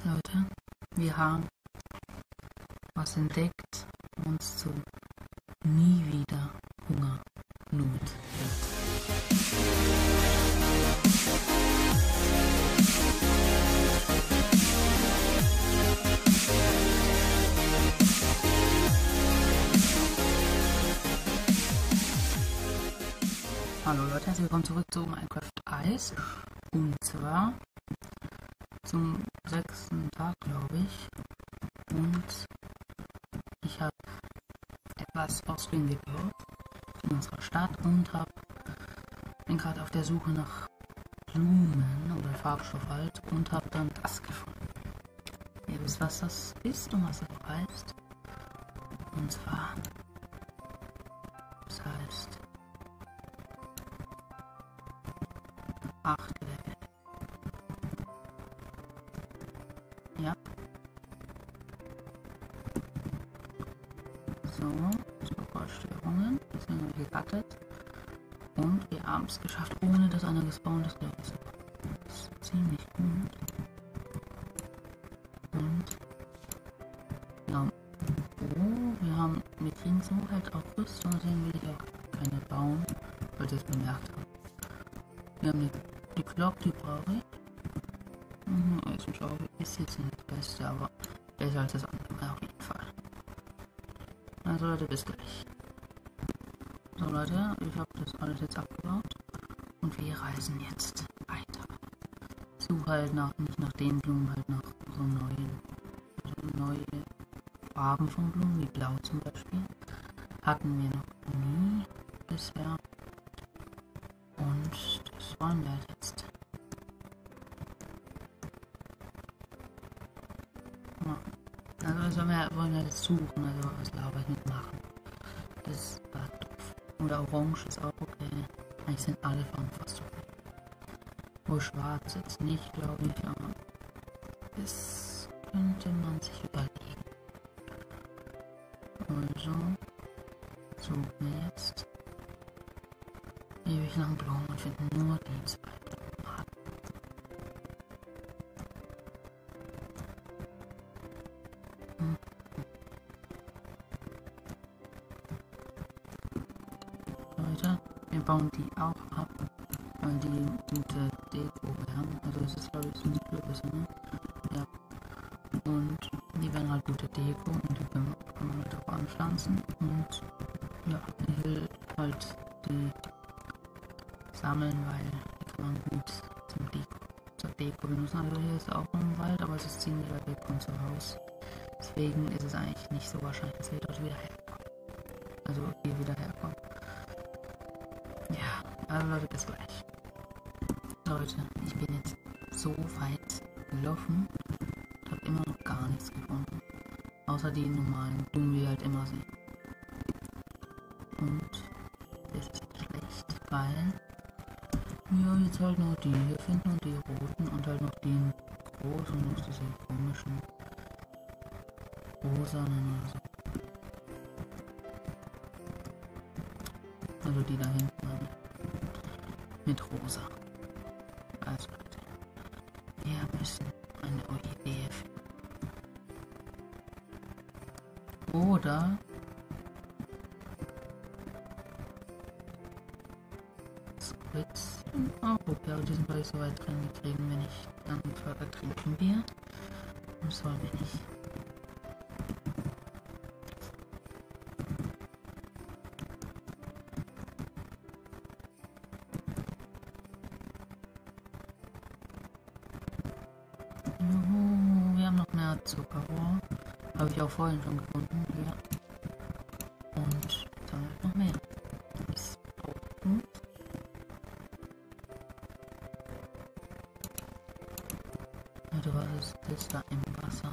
Leute, wir haben was entdeckt, uns zu nie wieder Hungernot wird. Hallo Leute, herzlich willkommen zurück zu Minecraft Eis. Und zwar zum 6. Tag, glaube ich. Und ich habe etwas ausgehend gebaut in unserer Stadt und bin gerade auf der Suche nach Blumen oder Farbstoff halt und habe dann das gefunden. Ihr wisst, was das ist und was das heißt. Und zwar, das heißt 8 Level. Ja. So Störungen. Deswegen haben wir gecuttet. Und wir haben es geschafft, ohne dass einer gespawnt ist, glaube ich. Das ist ziemlich gut. Und ja. Oh, wir kriegen so halt auch Rüstung, deswegen will ich auch keine bauen, weil ich das bemerkt habe. Wir haben die Glock, die brauche ich. Eisenschaukel ist jetzt nicht das Beste, aber besser als das andere auf jeden Fall. Also Leute, bis gleich. So Leute, ich habe das alles jetzt abgebaut und wir reisen jetzt weiter. Suche halt nicht nach den Blumen, halt nach so neue Farben von Blumen, wie blau zum Beispiel. Hatten wir noch nie bisher. Und das wollen wir halt jetzt. Also wir wollen wir jetzt suchen, also was Lava nicht machen. Das war doof. Oder orange ist auch okay. Eigentlich sind alle Farben fast so. Wo schwarz jetzt nicht, glaube ich, aber das könnte man sich überlegen. Also suchen wir jetzt ewig lang Blumen und finden nur die zwei Blumenarten. Leute, wir bauen die auch ab, weil die gute Deko werden. Also es ist glaube ich so ein Kürbis, ne? Ja. Und die werden halt gute Deko und die kann man halt auch anpflanzen. Und ja, ich will halt die sammeln, weil die kann man gut zur Deko benutzen. Also hier ist auch ein Wald, aber es ist ziemlich weit weg von unser Haus. Deswegen ist es eigentlich nicht so wahrscheinlich, dass wir dort wieder herkommen. Also hier wieder herkommen. Ja, also Leute, bis gleich. Leute, ich bin jetzt so weit gelaufen und habe immer noch gar nichts gefunden. Außer die normalen Blumen, die wir halt immer sehen. Und das ist schlecht, weil wir jetzt halt noch die hier finden und die roten und halt noch den großen und diese komischen rosanen oder so. Also die da hinten mit rosa. Also Leute, wir müssen eine Orchidee finden. Oder Squids. Oh, okay, aber die sind gleich so weit drin, die kriegen wir nicht. Dann trinken wir. Das wollen wir nicht. Juhu, wir haben noch mehr Zuckerrohr. Habe ich auch vorhin schon gefunden. Ja. Und dann halt noch mehr. Ist auch gut. Also was ist das da im Wasser?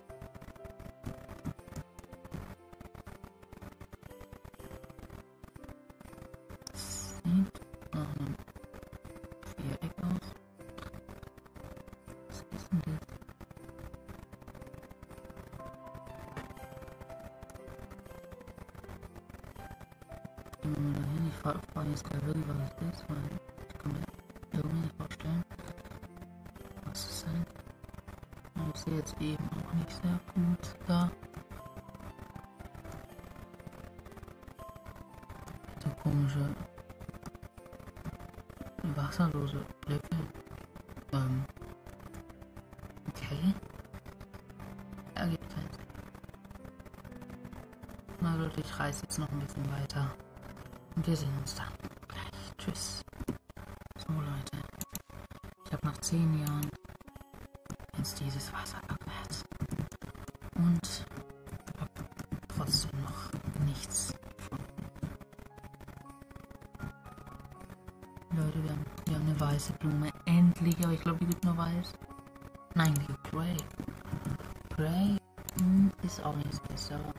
Das sieht nach einem Viereck aus. Was ist denn das? Gehen wir mal dahin. Ich frage jetzt gerade wirklich, was es ist, weil ich kann mir irgendwie nicht vorstellen, was es sein kann. Ich sehe jetzt eben auch nicht sehr gut da. So komische wasserlose Blöcke. Okay. Ergibt keinen Sinn. Na Leute, ich reise jetzt noch ein bisschen weiter. Und wir sehen uns dann gleich. Tschüss. So Leute. Ich habe nach 10 Jahren jetzt dieses Wasser überquert. Und habe trotzdem noch nichts gefunden. Leute, wir haben eine weiße Blume. Endlich, aber ich glaube, die gibt nur weiß. Nein, die gibt Grey. Grey ist auch nicht das Beste, aber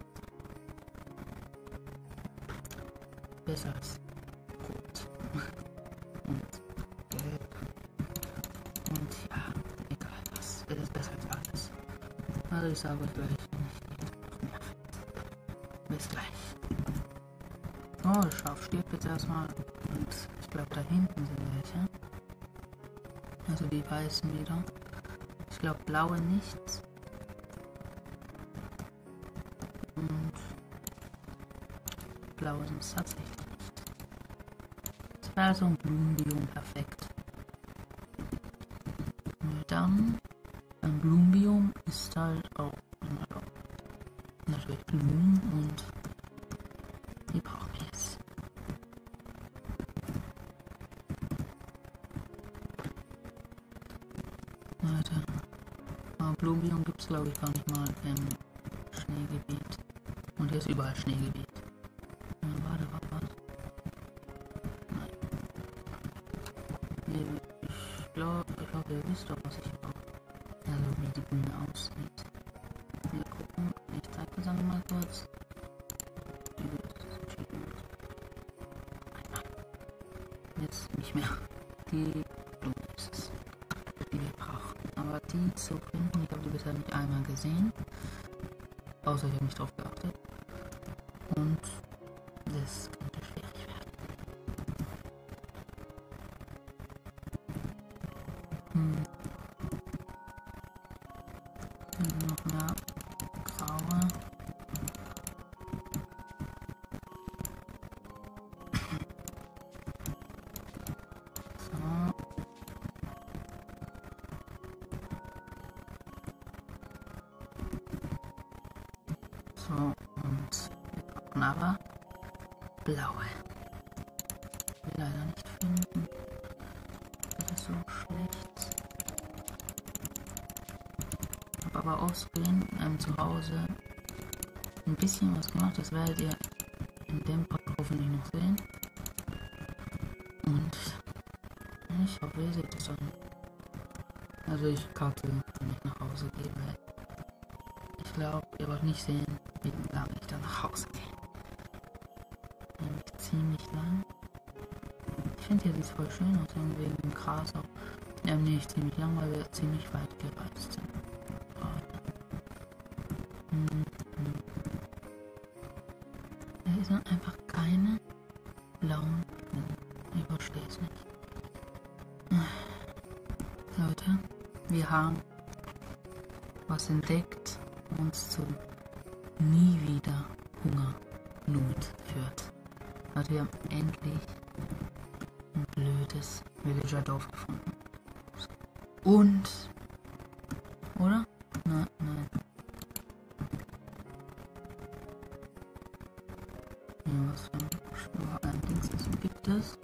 besser als Rot. Und Gelb. Und ja, egal was. Das ist besser als alles. Also ich sage euch gleich, wenn ich nicht noch mehr finde. Bis gleich. Oh, das Schaf stirbt jetzt erstmal. Und ich glaube, da hinten sind welche. Also die weißen wieder. Ich glaube, blaue nichts. Und blaue sind es tatsächlich nicht. Das wäre so ein Blumenbiom perfekt. Und dann, ein Blumenbiom ist halt auch natürlich Blumen und die brauchen wir jetzt. Leute, aber Blumenbiom gibt es glaube ich gar nicht mal im Schneegebiet. Und hier ist überall Schneegebiet. Ja, warte. Nein. Ich glaube, ihr wisst doch, was ich brauche. Also wie die Blume aussieht. Wir gucken, ich zeige das einmal kurz. Jetzt nicht mehr. Die Blume ist es, die wir brauchen. Aber die zu finden, ich habe die bisher nicht einmal gesehen. Außer ich habe nicht drauf geachtet. Und das könnte schwierig werden. Noch mehr graue. So, und wir brauchen aber blaue. Die wir leider nicht finden. Das ist so schlecht. Ich habe aber aussehen zu Hause ein bisschen was gemacht. Das werdet ihr in dem Part hoffentlich noch sehen. Und ich hoffe, ihr seht es dann. Also ich karte, wenn ich nach Hause gehe, weil ich glaube, ihr wollt nicht sehen, wie lange ich dann nach Hause gehe. Nämlich ziemlich lang. Ich finde, hier sieht es voll schön aus, wegen dem Gras auch. Ja, nicht ziemlich lang, weil wir ziemlich weit gereist sind. Hier sind einfach keine blauen Blumen. Ich verstehe es nicht. Leute, wir haben was entdeckt, uns zu nie wieder Hungernot führt. Also wir haben endlich ein blödes Villager-Dorf gefunden. Und, oder? Nein. Ja, was für ein Dings gibt es?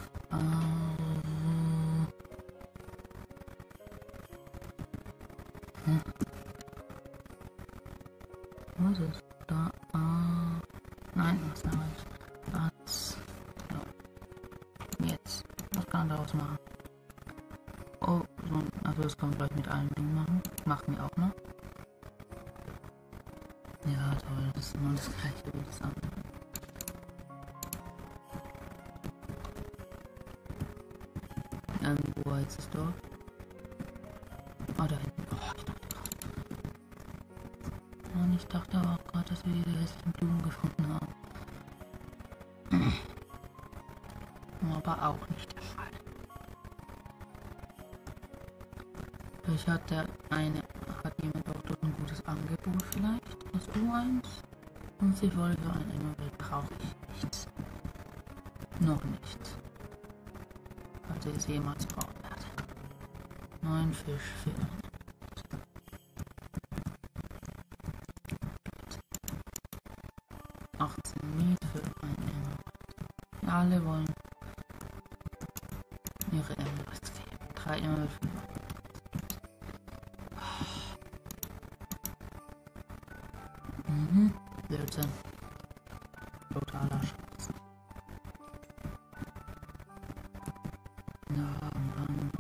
Was ist es? Da, nein, was da ist. Das, so. Jetzt, was kann man daraus machen? Oh, so, also das kann man gleich mit allen Dingen machen. Machen wir auch noch. Ja, toll, das ist immer das gleiche wie das andere. Wo war jetzt das Dorf? Ah, da hinten. Oh, ich dachte aber auch gerade, dass wir diese hässlichen Blumen gefunden haben. Aber auch nicht der Fall. Vielleicht hat der Hat jemand auch dort ein gutes Angebot vielleicht? Hast du eins? 50 Volt für ein Immerwelt brauche ich nicht. Noch nicht. Falls ich es jemals brauchen werde. 9 Fisch für ein 18 Miet für ein Immerwelt. Ja, alle wollen ihre Immerwelt geben. 3 Immerwelt für Blödsinn. Totaler Scheiß. Ja, Mann.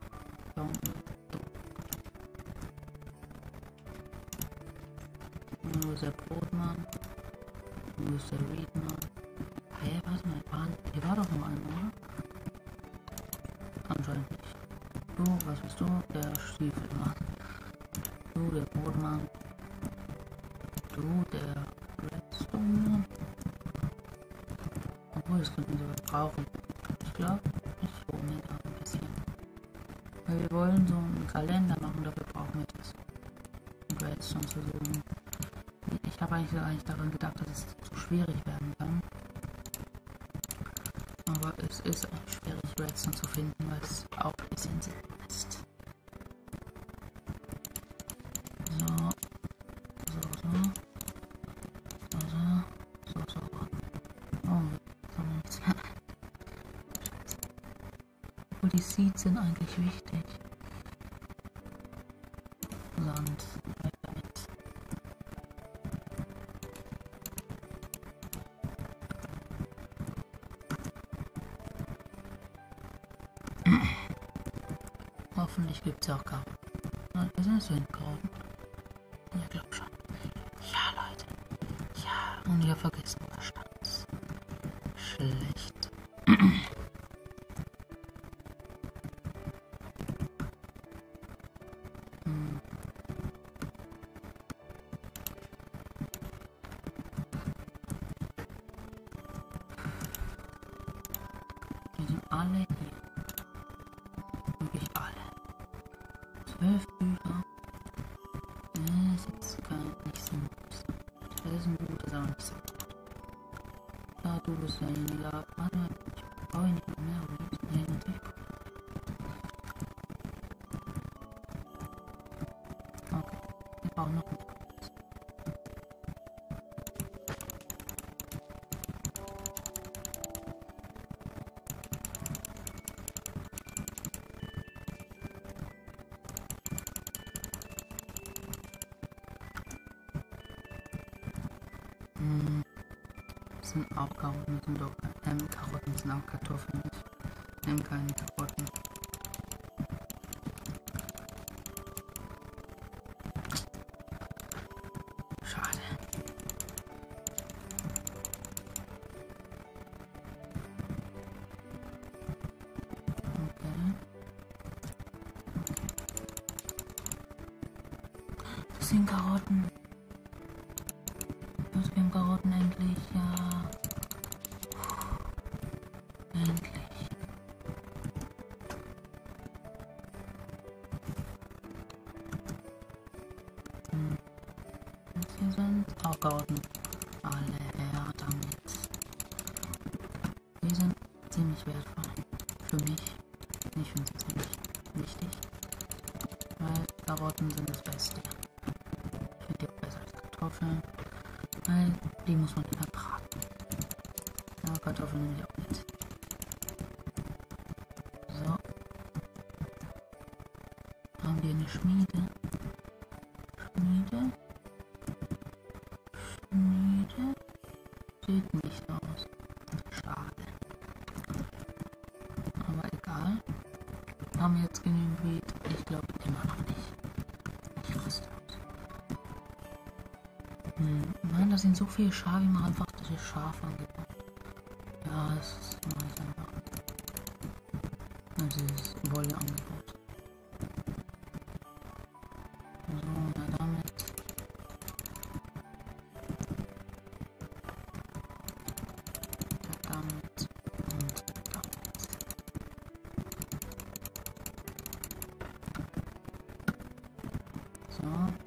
Wo ist der Brotmann? Wo ist der Reedmann? Hä, warte mal, hier war doch noch einer, oder? Anscheinend nicht. Du, was bist du? Der Stiefelmann. Du, der Brotmann. Du, der Redstone. Obwohl, das könnten wir sogar brauchen. Ich glaube, ich hole mir da ein bisschen. Weil wir wollen so einen Kalender machen, dafür brauchen wir das. Um Redstone zu suchen. Ich habe eigentlich daran gedacht, dass es zu schwierig werden kann. Aber es ist eigentlich schwierig, Redstone zu finden, weil es auch ein bisschen selten ist. So. Obwohl die Seeds sind eigentlich wichtig. Sand, weg damit. Hoffentlich gibt es auch Karotten. Was ist denn Karotten? Ja, ich glaube schon. Ja, Leute. Ja, und ich habe vergessen, was stand. Schlecht. Die sind alle hier. Wirklich alle. 12 Bücher. Das ist jetzt nicht so gut. Das ist ein gutes, aber nicht so gut. Ja, du bist ja in die Lage. Warte, ich brauche nicht mehr, oder? Nee, natürlich. Okay, wir brauchen noch mehr. Das sind auch Karotten, sind doch Karotten sind auch Kartoffeln. Ich nehme keine Karotten. Schade. Okay. Das sind Karotten. Wir haben Karotten endlich, ja. Endlich. Und hier sind auch Karotten. Alle her damit. Die sind ziemlich wertvoll. Für mich. Ich finde sie ziemlich wichtig. Weil Karotten sind das Beste. Ich finde die auch besser als Kartoffeln. Weil die muss man immer braten. Ja, Kartoffeln nehme ich auch mit. So. Haben wir eine Schmiede. Schmiede. Sieht nicht aus. Schade. Aber egal. Haben wir jetzt genügend Weed? Ich glaube immer noch nicht. Ich raste aus. Nein, da sind so viele Schafe, wie man einfach das Schaf angebaut. Ja, das ist nice einfach. Also das ist Wolle angebaut. So, ja damit. Damit und damit. So.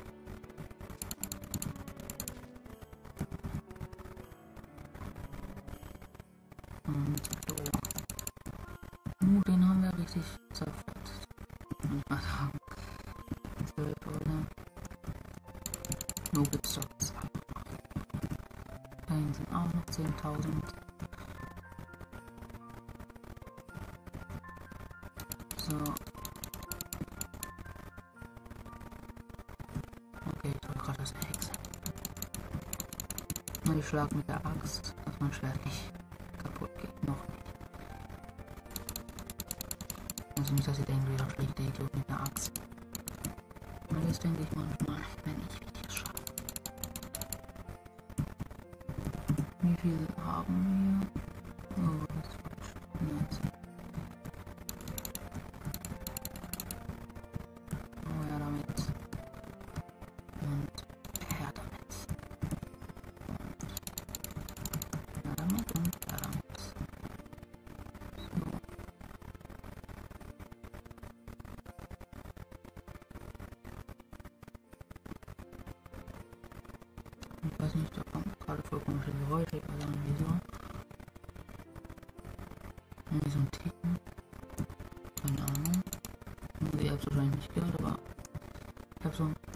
Und so. Den haben wir richtig zerfetzt. Muss ich mal sagen. 12 oder? Nur gibt's doch 2. Da hinten sind auch noch 10.000. So. Okay, ich wollte gerade das Hexe. Und ich schlage mit der Axt, dass mein Schwert nicht kaputt geht. Noch nicht. Also nicht, dass ihr denkt, wieder schlägt der Idiot mit einer Axt. Und das denke ich manchmal, wenn ich Videos schaffe. Wie viel haben wir? Oh, das ist falsch. 19. Oh ja, damit. Und her damit. Und her damit und her damit. So. Ich weiß nicht, da kommt gerade voll komische Geräusche, ich weiß auch nicht wieso. Irgendwie so ein Ticken. Keine Ahnung. Ihr habt es wahrscheinlich nicht gehört, aber ich habe so ein...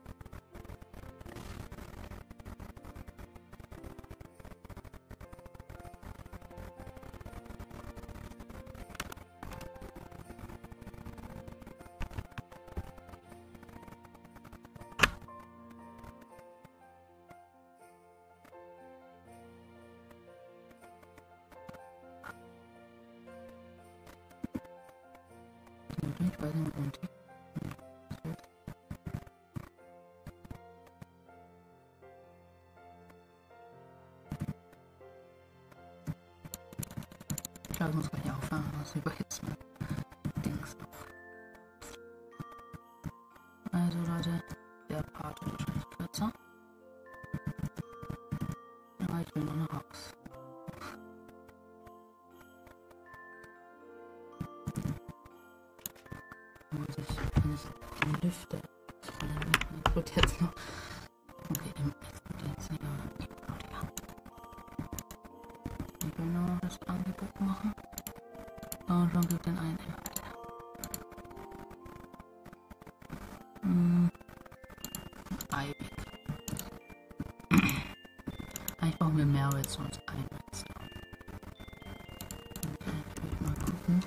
Ich weiß nicht, ein Tick. Ich glaube, ich muss gleich aufhören, sonst überhitzt mein Dings noch. Also Leute, der Part wird wahrscheinlich kürzer. Aber ich will nur nach Haus. Muss ich, wenn ich den Lüfter explodiert jetzt noch. Okay, explodiert jetzt nicht, aber explodiert. Ich will nur das Angebot machen. Und schon gibt den einen immer weiter. Eibig. Eigentlich brauchen wir mehr Redstone als ein Redstone. Okay, ich will mal gucken.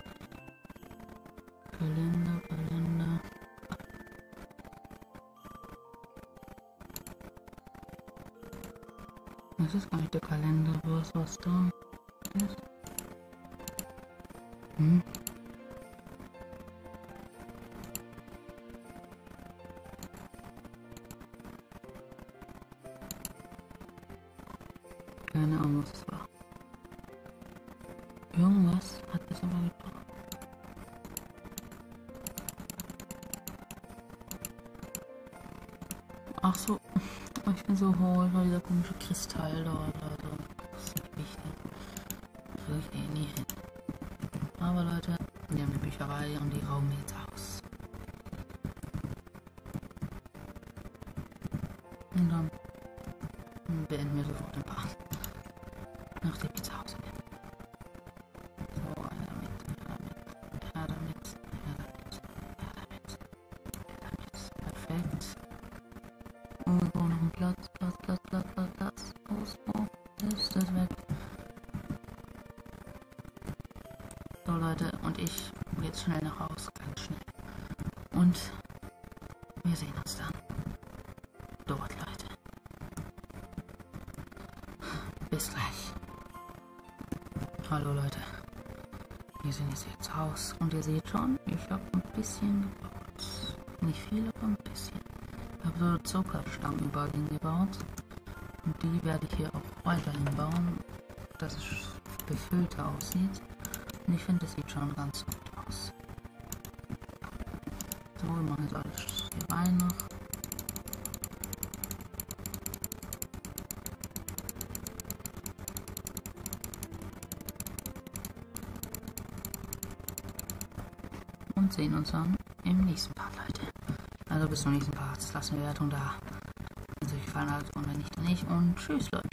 Kalender. Das ist gar nicht der Kalender, was da ist. Keine Ahnung, was es war. Irgendwas hat das aber gebracht. Ach so, ich bin so hohl, weil dieser komische Kristall da oder so. Das ist nicht wichtig. Das will ich eh nie hin. Aber Leute, wir haben die Bücherei und die rauben jetzt aus. Und dann beenden wir sofort den Part. Nachdem ich zu Hause bin. So, her damit. Perfekt. Und wir brauchen noch einen Platz. Ist das weg? So Leute, und ich jetzt schnell nach Hause, ganz schnell. Und wir sehen uns dann dort, Leute. Bis gleich. Hallo Leute. Wir sind jetzt zu Hause und ihr seht schon, ich habe ein bisschen gebaut. Nicht viel, aber ein bisschen. Ich habe so Zuckerstangen überall hingebaut. Und die werde ich hier auch weiterhin bauen, dass es befüllter aussieht. Und ich finde, das sieht schon ganz gut aus. So, wir machen jetzt alles hier rein noch. Und sehen uns dann im nächsten Part, Leute. Also Also bis zum nächsten Part. Lasst eine Bewertung da, wenn es euch gefallen hat und wenn nicht, dann nicht. Und tschüss, Leute.